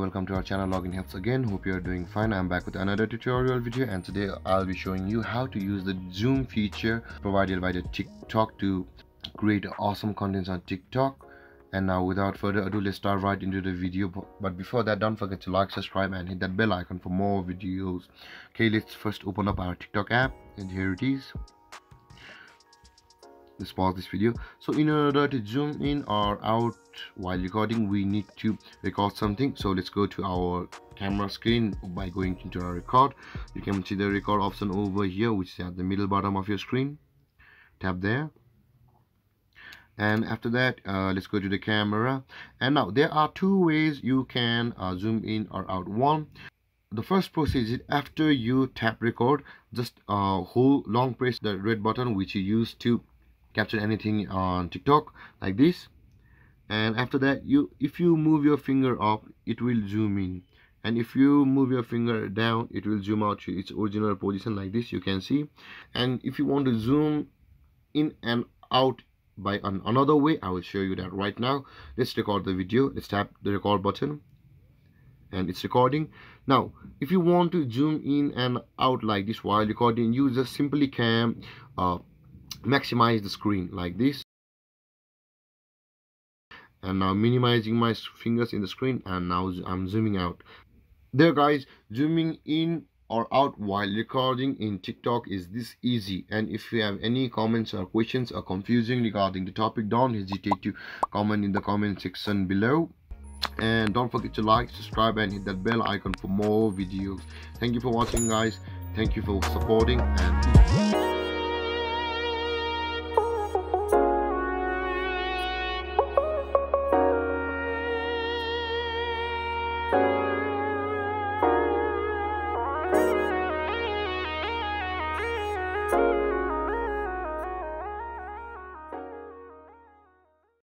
welcome to our channel Login Helps again. Hope you are doing fine. I'm back with another tutorial video, and today I'll be showing you how to use the zoom feature provided by the TikTok to create awesome contents on TikTok. And now without further ado, let's start right into the video. But before that, don't forget to like, subscribe and hit that bell icon for more videos. Okay, let's first open up our TikTok app, and here it is. Let's pause this video. So in order to zoom in or out while recording, we need to record something. So let's go to our camera screen by going into our record. You can see the record option over here, which is at the middle bottom of your screen. Tap there, and after that let's go to the camera. And now there are two ways you can zoom in or out. One, the first process is after you tap record, just hold long press the red button which you use to capture anything on TikTok like this, and after that if you move your finger up, it will zoom in, and if you move your finger down, it will zoom out to its original position like this, you can see. And if you want to zoom in and out by another way, I will show you that right now. Let's record the video. Let's tap the record button and it's recording. Now if you want to zoom in and out like this while recording, you just simply can maximize the screen like this, and now minimizing my fingers in the screen, and now I'm zooming out. There guys, zooming in or out while recording in TikTok is this easy. And if you have any comments or questions or confusing regarding the topic, don't hesitate to comment in the comment section below. And don't forget to like, subscribe and hit that bell icon for more videos. Thank you for watching guys. Thank you for supporting, and